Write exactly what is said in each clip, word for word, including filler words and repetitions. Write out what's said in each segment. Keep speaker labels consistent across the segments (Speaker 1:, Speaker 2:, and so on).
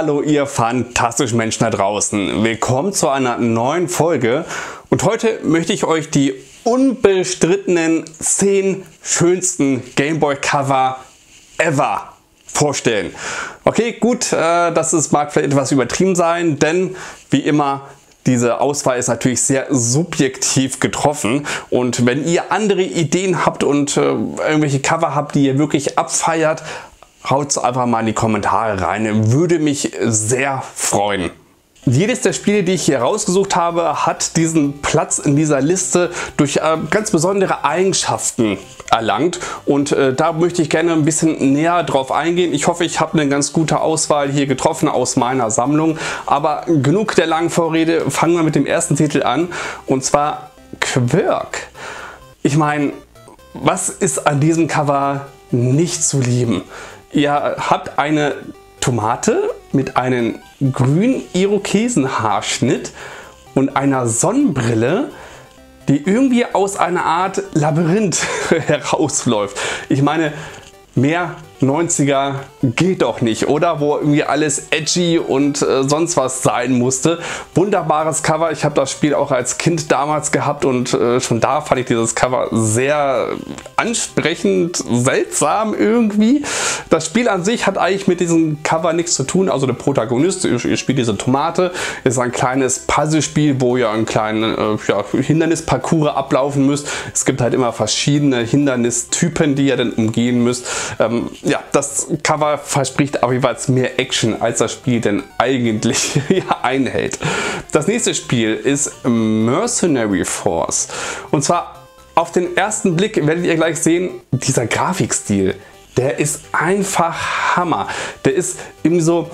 Speaker 1: Hallo ihr fantastischen Menschen da draußen, willkommen zu einer neuen Folge und heute möchte ich euch die unbestrittenen zehn schönsten Gameboy Cover ever vorstellen. Okay, gut, äh, das ist, mag vielleicht etwas übertrieben sein, denn wie immer, diese Auswahl ist natürlich sehr subjektiv getroffen und wenn ihr andere Ideen habt und äh, irgendwelche Cover habt, die ihr wirklich abfeiert, haut es einfach mal in die Kommentare rein, würde mich sehr freuen. Jedes der Spiele, die ich hier rausgesucht habe, hat diesen Platz in dieser Liste durch äh, ganz besondere Eigenschaften erlangt und äh, da möchte ich gerne ein bisschen näher drauf eingehen. Ich hoffe, ich habe eine ganz gute Auswahl hier getroffen aus meiner Sammlung, aber genug der langen Vorrede, fangen wir mit dem ersten Titel an und zwar Quirk. Ich meine, was ist an diesem Cover nicht zu lieben? Ihr habt eine Tomate mit einem grünen Irokesenhaarschnitt und einer Sonnenbrille, die irgendwie aus einer Art Labyrinth herausläuft. Ich meine, mehr neunziger geht doch nicht, oder? Wo irgendwie alles edgy und äh, sonst was sein musste. Wunderbares Cover. Ich habe das Spiel auch als Kind damals gehabt und äh, schon da fand ich dieses Cover sehr ansprechend, seltsam irgendwie. Das Spiel an sich hat eigentlich mit diesem Cover nichts zu tun. Also der Protagonist, ihr, ihr spielt diese Tomate, ist ein kleines Puzzlespiel, wo ihr einen kleinen äh, ja, Hindernisparcours ablaufen müsst. Es gibt halt immer verschiedene Hindernistypen, die ihr dann umgehen müsst. Ähm, Ja, das Cover verspricht aber jeweils mehr Action, als das Spiel denn eigentlich ja, einhält. Das nächste Spiel ist Mercenary Force. Und zwar auf den ersten Blick werdet ihr gleich sehen, dieser Grafikstil, der ist einfach Hammer. Der ist irgendwie so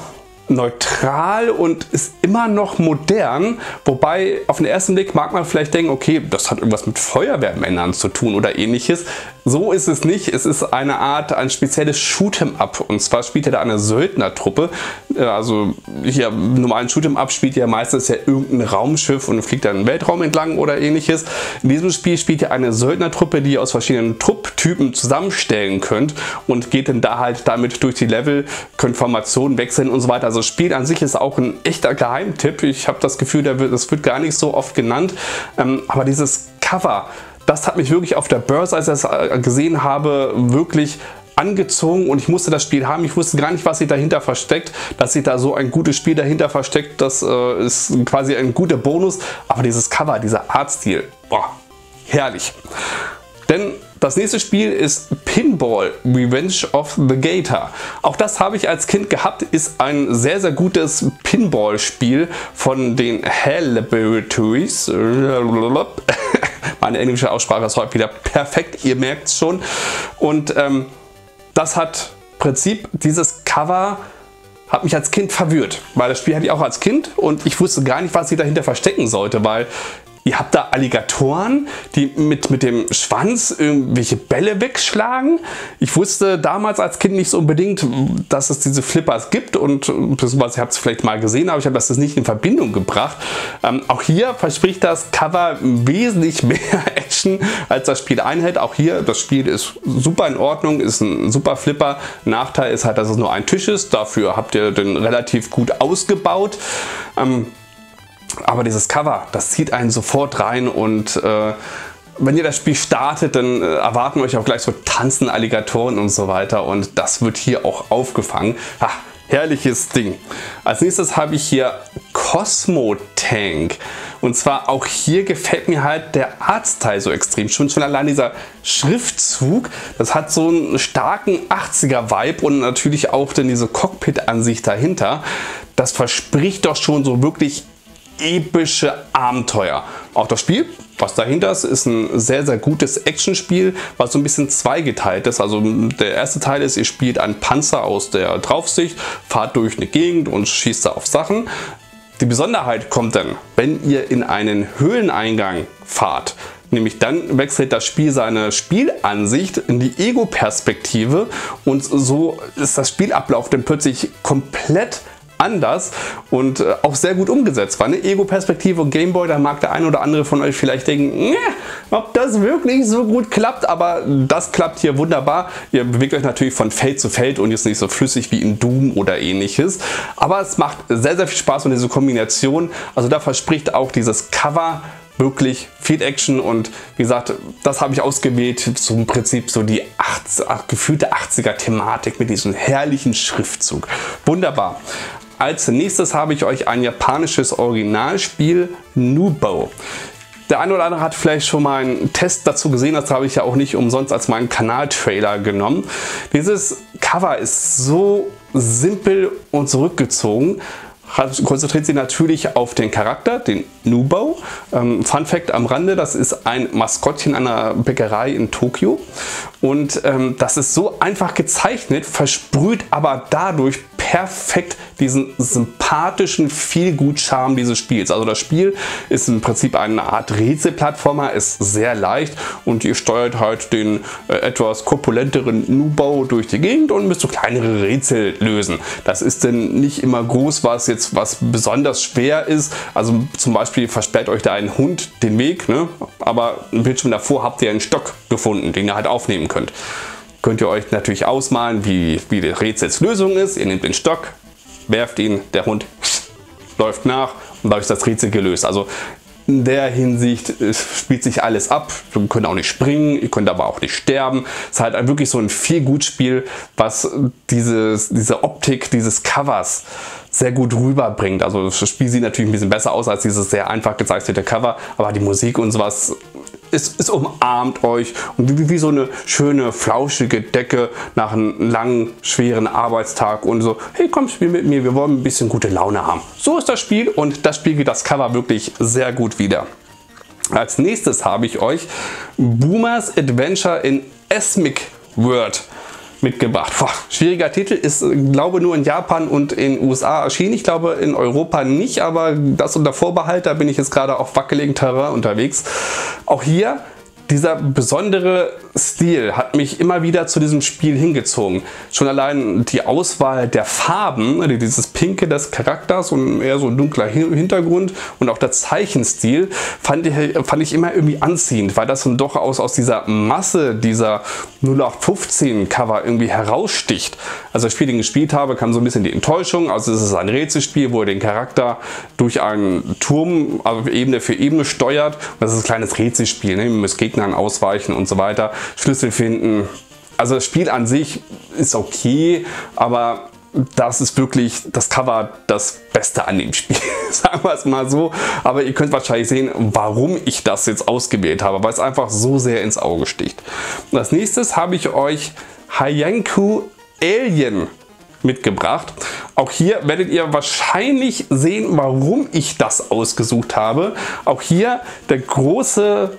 Speaker 1: neutral und ist immer noch modern, wobei auf den ersten Blick mag man vielleicht denken, okay, das hat irgendwas mit Feuerwehrmännern zu tun oder ähnliches. So ist es nicht, es ist eine Art, ein spezielles Shoot'em-up und zwar spielt ihr da eine Söldnertruppe, also hier im normalen Shoot'em-up spielt ihr meistens ja irgendein Raumschiff und fliegt dann im Weltraum entlang oder ähnliches. In diesem Spiel spielt ihr eine Söldnertruppe, die ihr aus verschiedenen Trupptypen zusammenstellen könnt und geht dann da halt damit durch die Level, könnt Formationen wechseln und so weiter. Also das Spiel an sich ist auch ein echter Geheimtipp. Ich habe das Gefühl, das wird, das wird gar nicht so oft genannt, ähm, aber dieses Cover, das hat mich wirklich auf der Börse, als ich das gesehen habe, wirklich angezogen und ich musste das Spiel haben. Ich wusste gar nicht, was sich dahinter versteckt. Dass sich da so ein gutes Spiel dahinter versteckt, das äh, ist quasi ein guter Bonus. Aber dieses Cover, dieser Artstil, boah, herrlich. Denn das nächste Spiel ist Pinball Revenge of the Gator. Auch das habe ich als Kind gehabt, ist ein sehr, sehr gutes Pinball-Spiel von den Hell Laboratories. Meine englische Aussprache ist heute wieder perfekt, ihr merkt es schon. Und ähm, das hat im Prinzip, dieses Cover hat mich als Kind verwirrt, weil das Spiel hatte ich auch als Kind und ich wusste gar nicht, was ich dahinter verstecken sollte, weil ihr habt da Alligatoren, die mit, mit dem Schwanz irgendwelche Bälle wegschlagen. Ich wusste damals als Kind nicht so unbedingt, dass es diese Flippers gibt und beziehungsweise ihr habt es vielleicht mal gesehen, aber ich habe das nicht in Verbindung gebracht. Ähm, auch hier verspricht das Cover wesentlich mehr Action, als das Spiel einhält. Auch hier, das Spiel ist super in Ordnung, ist ein super Flipper. Nachteil ist halt, dass es nur ein Tisch ist. Dafür habt ihr den relativ gut ausgebaut. Ähm, Aber dieses Cover, das zieht einen sofort rein und äh, wenn ihr das Spiel startet, dann äh, erwarten euch auch gleich so tanzende Alligatoren und so weiter und das wird hier auch aufgefangen. Ha, herrliches Ding. Als nächstes habe ich hier Cosmo Tank und zwar auch hier gefällt mir halt der Artstyle so extrem. Schon, schon allein dieser Schriftzug, das hat so einen starken achtziger Vibe und natürlich auch dann diese Cockpit-Ansicht dahinter. Das verspricht doch schon so wirklich epische Abenteuer. Auch das Spiel, was dahinter ist, ist ein sehr, sehr gutes Actionspiel, was so ein bisschen zweigeteilt ist. Also der erste Teil ist, ihr spielt einen Panzer aus der Draufsicht, fahrt durch eine Gegend und schießt da auf Sachen. Die Besonderheit kommt dann, wenn ihr in einen Höhleneingang fahrt. Nämlich dann wechselt das Spiel seine Spielansicht in die Ego-Perspektive und so ist das Spielablauf dann plötzlich komplett anders und äh, auch sehr gut umgesetzt war. Eine Ego-Perspektive und Gameboy, da mag der ein oder andere von euch vielleicht denken, ob das wirklich so gut klappt, aber das klappt hier wunderbar. Ihr bewegt euch natürlich von Feld zu Feld und ist nicht so flüssig wie in Doom oder ähnliches, aber es macht sehr, sehr viel Spaß und diese Kombination, also da verspricht auch dieses Cover wirklich viel Action und wie gesagt, das habe ich ausgewählt zum Prinzip so die achtzig, gefühlte achtziger Thematik mit diesem herrlichen Schriftzug. Wunderbar. Als nächstes habe ich euch ein japanisches Originalspiel, Nubo. Der eine oder andere hat vielleicht schon mal einen Test dazu gesehen, das habe ich ja auch nicht umsonst als meinen Kanaltrailer genommen. Dieses Cover ist so simpel und zurückgezogen. Konzentriert sich natürlich auf den Charakter, den Nubo. Ähm, Fun Fact am Rande, das ist ein Maskottchen einer Bäckerei in Tokio. Und ähm, das ist so einfach gezeichnet, versprüht aber dadurch perfekt diesen sympathischen Feel-Good-Charme dieses Spiels. Also das Spiel ist im Prinzip eine Art Rätselplattformer, ist sehr leicht und ihr steuert halt den äh, etwas korpulenteren Nubo durch die Gegend und müsst so kleinere Rätsel lösen. Das ist denn nicht immer groß, was jetzt was besonders schwer ist. Also zum Beispiel versperrt euch da ein Hund den Weg, ne? Aber im Bildschirm davor habt ihr einen Stock gefunden, den ihr halt aufnehmen könnt. Könnt ihr euch natürlich ausmalen, wie, wie die Rätselslösung ist. Ihr nehmt den Stock, werft ihn, der Hund läuft nach und dadurch ist das Rätsel gelöst. Also in der Hinsicht spielt sich alles ab. Ihr könnt auch nicht springen, ihr könnt aber auch nicht sterben. Es ist halt wirklich so ein Feelgood-Spiel, was dieses, diese Optik dieses Covers sehr gut rüberbringt. Also das Spiel sieht natürlich ein bisschen besser aus als dieses sehr einfach gezeichnete Cover, aber die Musik und sowas, es, es umarmt euch und wie, wie so eine schöne flauschige Decke nach einem langen, schweren Arbeitstag und so, hey komm, spiel mit mir, wir wollen ein bisschen gute Laune haben. So ist das Spiel und das spiegelt das Cover wirklich sehr gut wider. Als nächstes habe ich euch Boomers Adventure in Esmic World mitgebracht. Boah, schwieriger Titel, ist glaube nur in Japan und in den U S A erschienen. Ich glaube in Europa nicht, aber das unter Vorbehalt, da bin ich jetzt gerade auf wackeligen Terrain unterwegs. Auch hier dieser besondere Stil hat mich immer wieder zu diesem Spiel hingezogen. Schon allein die Auswahl der Farben, dieses Pinke des Charakters und eher so ein dunkler Hintergrund und auch der Zeichenstil fand ich, fand ich immer irgendwie anziehend, weil das dann doch aus, aus dieser Masse dieser null acht fünfzehn Cover irgendwie heraussticht. Als ich das Spiel gespielt habe, kam so ein bisschen die Enttäuschung. Also es ist ein Rätselspiel, wo ihr den Charakter durch einen Turm, also Ebene für Ebene steuert. Und das ist ein kleines Rätselspiel, ne? Ihr müsst Gegnern ausweichen und so weiter, Schlüssel finden. Also das Spiel an sich ist okay, aber das ist wirklich das Cover das Beste an dem Spiel, sagen wir es mal so. Aber ihr könnt wahrscheinlich sehen, warum ich das jetzt ausgewählt habe, weil es einfach so sehr ins Auge sticht. Und als nächstes habe ich euch Haikyuu Alien mitgebracht. Auch hier werdet ihr wahrscheinlich sehen, warum ich das ausgesucht habe. Auch hier der große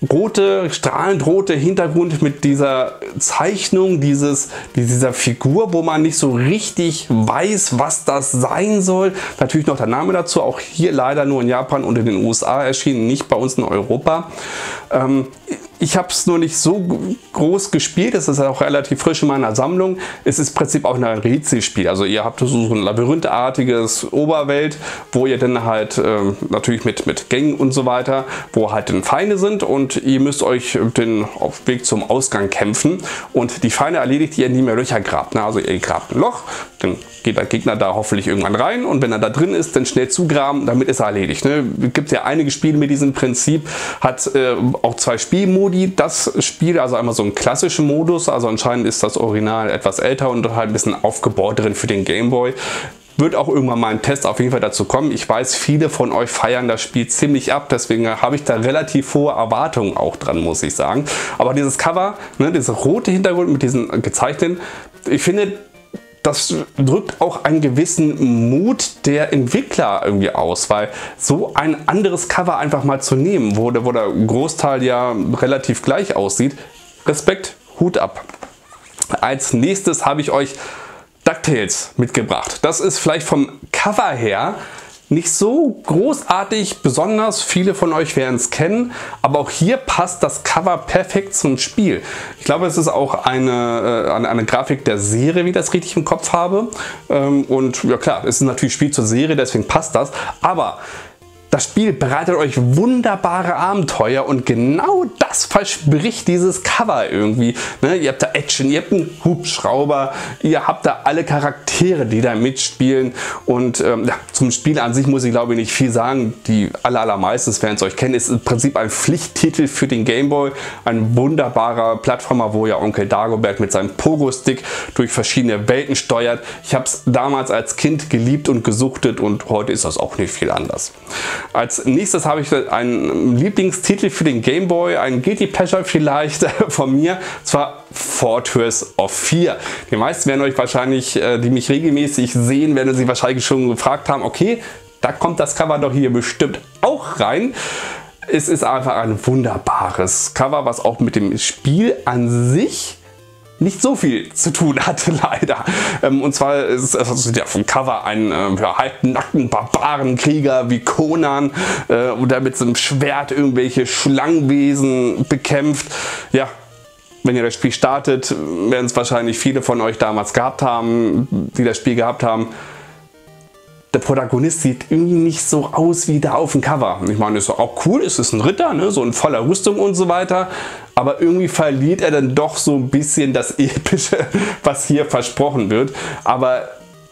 Speaker 1: rote, strahlend rote Hintergrund mit dieser Zeichnung dieses, dieser Figur, wo man nicht so richtig weiß, was das sein soll. Natürlich noch der Name dazu, auch hier leider nur in Japan und in den U S A erschienen, nicht bei uns in Europa. Ähm, Ich habe es nur nicht so groß gespielt, es ist auch relativ frisch in meiner Sammlung. Es ist im Prinzip auch ein Rätselspiel. Also ihr habt so ein labyrinthartiges Oberwelt, wo ihr dann halt äh, natürlich mit, mit Gängen und so weiter, wo halt dann Feinde sind und ihr müsst euch den auf Weg zum Ausgang kämpfen. Und die Feinde erledigt ihr, indem ihr Löcher grabt. Ne? Also ihr grabt ein Loch, dann geht der Gegner da hoffentlich irgendwann rein und wenn er da drin ist, dann schnell zugraben, damit ist er erledigt. Ne? Es gibt ja einige Spiele mit diesem Prinzip, hat äh, auch zwei Spielmodi. Das Spiel, also einmal so einen klassischen Modus, also anscheinend ist das Original etwas älter und halt ein bisschen aufgebohrt drin für den Gameboy. Wird auch irgendwann mal ein Test auf jeden Fall dazu kommen. Ich weiß, viele von euch feiern das Spiel ziemlich ab, deswegen habe ich da relativ hohe Erwartungen auch dran, muss ich sagen. Aber dieses Cover, ne, dieser rote Hintergrund mit diesen gezeichneten, ich finde, das drückt auch einen gewissen Mut der Entwickler irgendwie aus, weil so ein anderes Cover einfach mal zu nehmen, wo der, wo der Großteil ja relativ gleich aussieht, Respekt, Hut ab. Als nächstes habe ich euch DuckTales mitgebracht. Das ist vielleicht vom Cover her nicht so großartig besonders, viele von euch werden es kennen, aber auch hier passt das Cover perfekt zum Spiel. Ich glaube, es ist auch eine, äh, eine, eine Grafik der Serie, wie ich das richtig im Kopf habe. Ähm, und ja klar, es ist natürlich Spiel zur Serie, deswegen passt das. Aber das Spiel bereitet euch wunderbare Abenteuer und genau das verspricht dieses Cover irgendwie. Ne, ihr habt da Action, ihr habt einen Hubschrauber, ihr habt da alle Charaktere, die da mitspielen und ähm, ja, zum Spiel an sich muss ich glaube ich nicht viel sagen. Die aller, allermeisten werden es euch kennen, ist im Prinzip ein Pflichttitel für den Game Boy. Ein wunderbarer Plattformer, wo ja Onkel Dagobert mit seinem Pogo-Stick durch verschiedene Welten steuert. Ich habe es damals als Kind geliebt und gesuchtet und heute ist das auch nicht viel anders. Als nächstes habe ich einen Lieblingstitel für den Game Boy, ein Guilty Pleasure vielleicht von mir, und zwar Fortress of Fear. Die meisten werden euch wahrscheinlich, die mich regelmäßig sehen, werden sich wahrscheinlich schon gefragt haben, okay, da kommt das Cover doch hier bestimmt auch rein. Es ist einfach ein wunderbares Cover, was auch mit dem Spiel an sich nicht so viel zu tun hatte, leider. Und zwar ist es ja vom Cover ein äh, ja, halbnackten Barbarenkrieger wie Conan, äh, oder mit so einem Schwert irgendwelche Schlangenwesen bekämpft. Ja, wenn ihr das Spiel startet, werden es wahrscheinlich viele von euch damals gehabt haben, die das Spiel gehabt haben. Der Protagonist sieht irgendwie nicht so aus wie da auf dem Cover. Ich meine, ist auch cool, es ist ein Ritter, ne, so in voller Rüstung und so weiter. Aber irgendwie verliert er dann doch so ein bisschen das Epische, was hier versprochen wird. Aber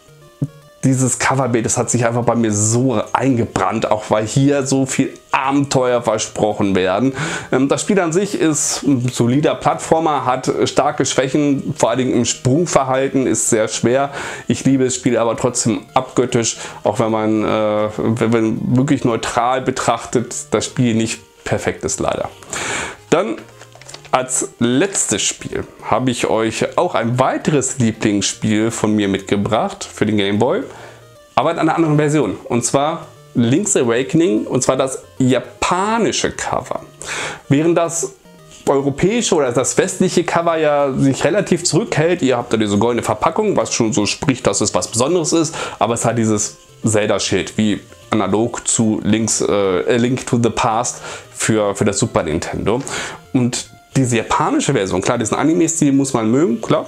Speaker 1: dieses Coverbild, das hat sich einfach bei mir so eingebrannt, auch weil hier so viel Abenteuer versprochen werden. Das Spiel an sich ist ein solider Plattformer, hat starke Schwächen, vor allen Dingen im Sprungverhalten ist sehr schwer. Ich liebe das Spiel aber trotzdem abgöttisch, auch wenn man, äh, wenn man wirklich neutral betrachtet, das Spiel nicht perfekt ist leider. Dann als letztes Spiel habe ich euch auch ein weiteres Lieblingsspiel von mir mitgebracht für den Game Boy, aber in einer anderen Version, und zwar Link's Awakening, und zwar das japanische Cover. Während das europäische oder das westliche Cover ja sich relativ zurückhält, ihr habt da diese goldene Verpackung, was schon so spricht, dass es was Besonderes ist, aber es hat dieses Zelda-Schild, wie analog zu Link's, äh, Link to the Past für, für das Super Nintendo. Und diese japanische Version, klar, diesen Anime-Stil muss man mögen, klar,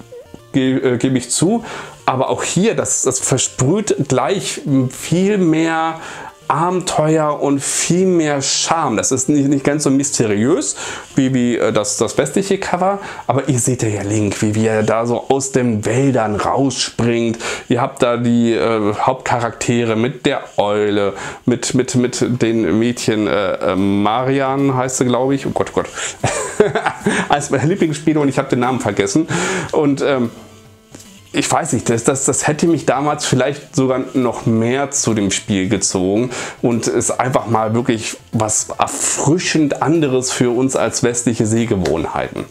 Speaker 1: ge äh, gebe ich zu, aber auch hier, das, das versprüht gleich viel mehr Abenteuer und viel mehr Charme. Das ist nicht, nicht ganz so mysteriös wie, wie das, das westliche Cover, aber ihr seht ja Link, wie, wie er da so aus den Wäldern rausspringt. Ihr habt da die äh, Hauptcharaktere mit der Eule, mit, mit, mit den Mädchen, äh, Marian heißt sie, glaube ich. Oh Gott, oh Gott. Eines meiner Lieblingsspiele und ich habe den Namen vergessen. Und ähm, ich weiß nicht, das, das, das hätte mich damals vielleicht sogar noch mehr zu dem Spiel gezogen und ist einfach mal wirklich was erfrischend anderes für uns als westliche Sehgewohnheiten.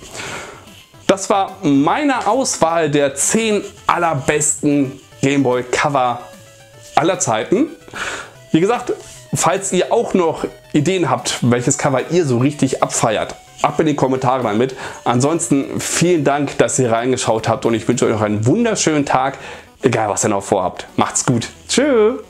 Speaker 1: Das war meine Auswahl der zehn allerbesten Game Boy Cover aller Zeiten. Wie gesagt, falls ihr auch noch Ideen habt, welches Cover ihr so richtig abfeiert, ab in die Kommentare damit. Ansonsten vielen Dank, dass ihr reingeschaut habt und ich wünsche euch noch einen wunderschönen Tag, egal was ihr noch vorhabt. Macht's gut. Tschüss.